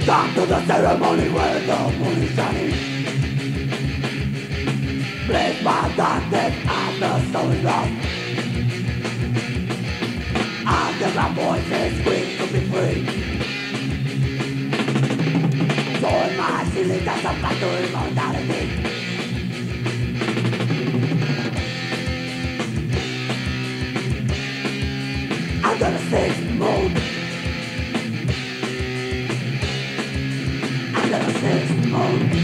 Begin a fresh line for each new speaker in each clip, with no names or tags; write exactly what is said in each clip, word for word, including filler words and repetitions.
Come to the ceremony where the moon is shining. Bless my darkness and the soul is lost. And then my voices scream to be free. So in my ceiling that's a path to immortality. Under the sixth moon. Under the sixth moon.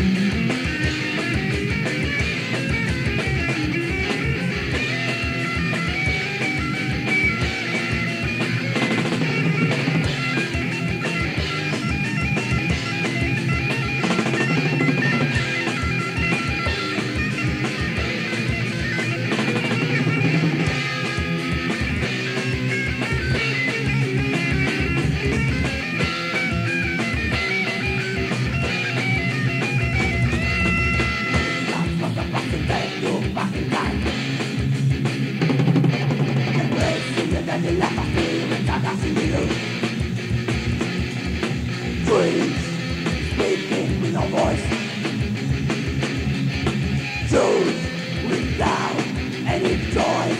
Dreams, speaking with no voice. Choose without any choice.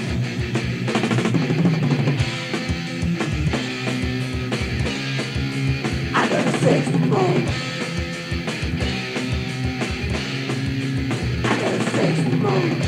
Under the sixth moon. Under the sixth moon.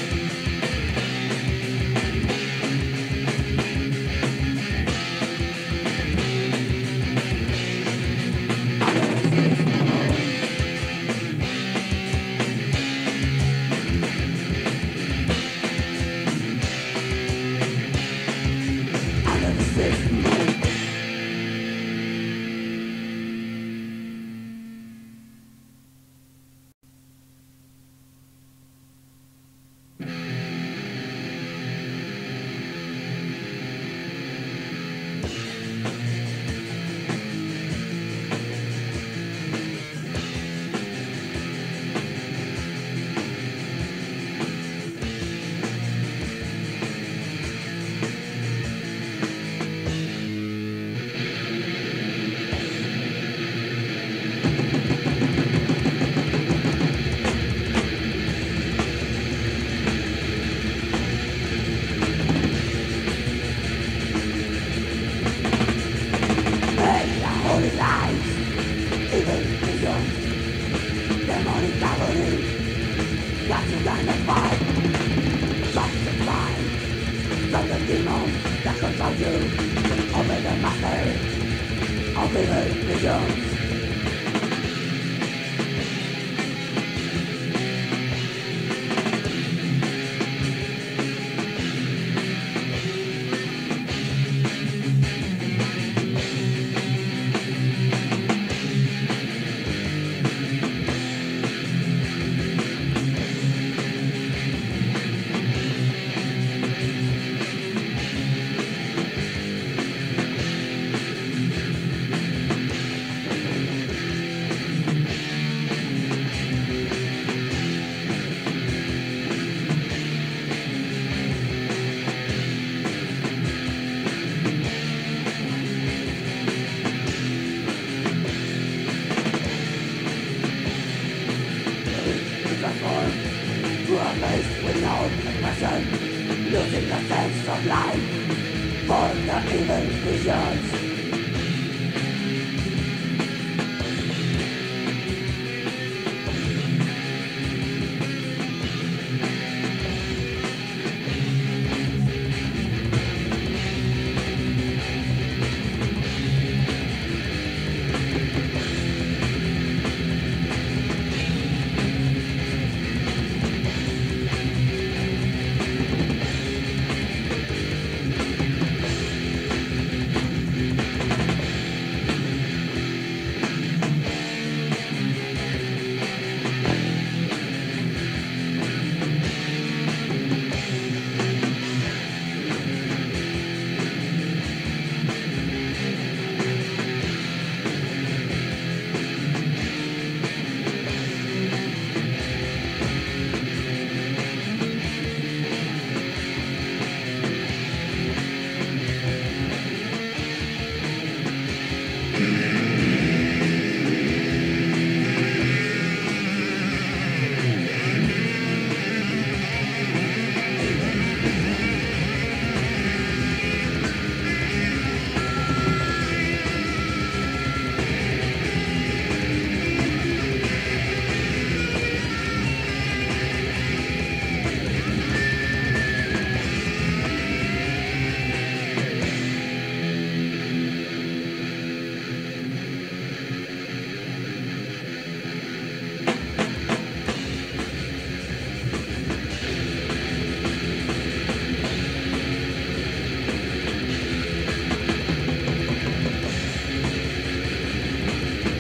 Losing the sense of life for the evil visions.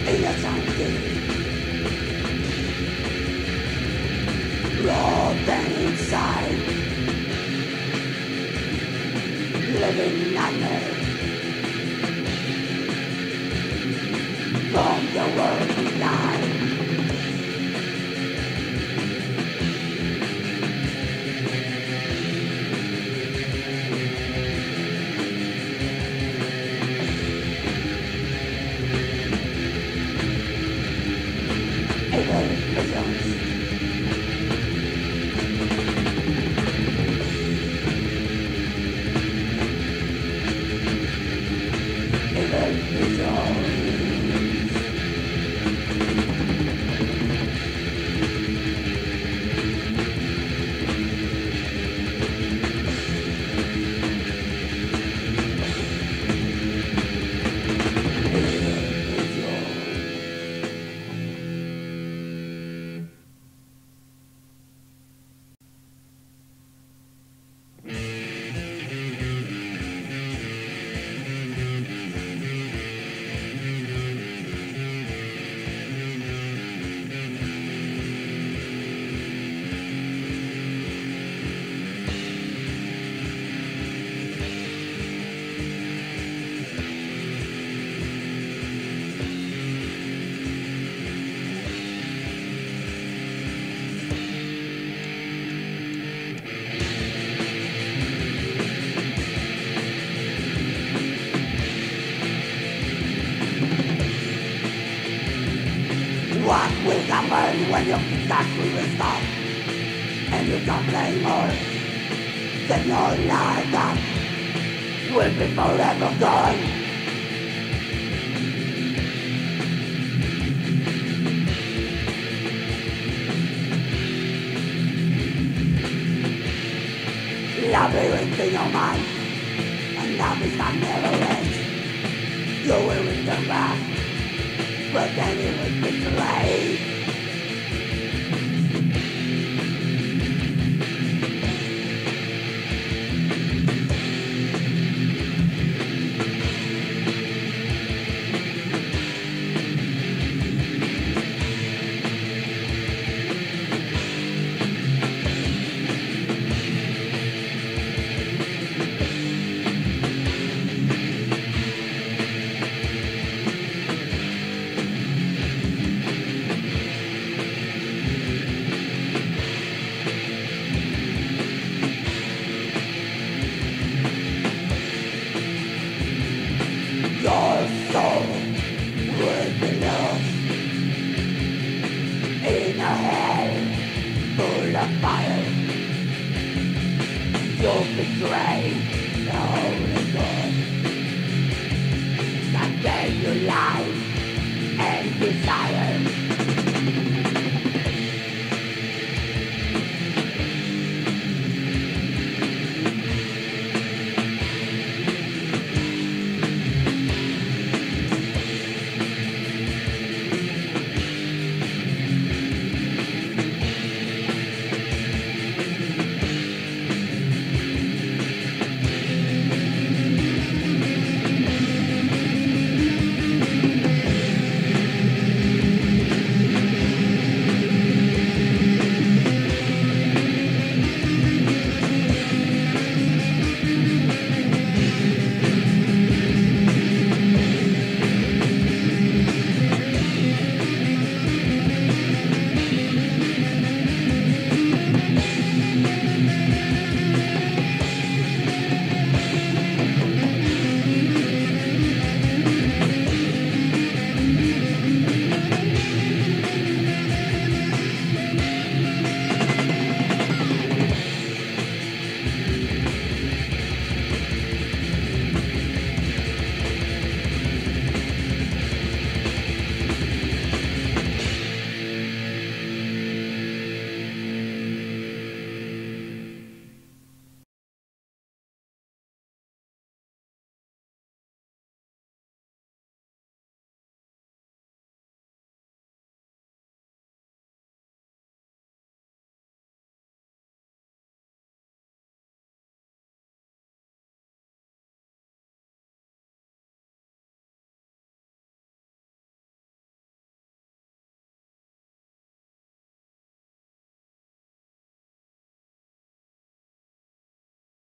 innocently rotten inside, living nightmare from the world behind. Evil visions, evil visions. What will happen when you think that we will stop and you don't play more? Then your life that will be forever gone. Labyrinth in your mind, and now this time never ends. You will return back, but then it will be too late. Your soul will be lost in a hell full of fire. You'll betray the Holy God that gave you life and desire.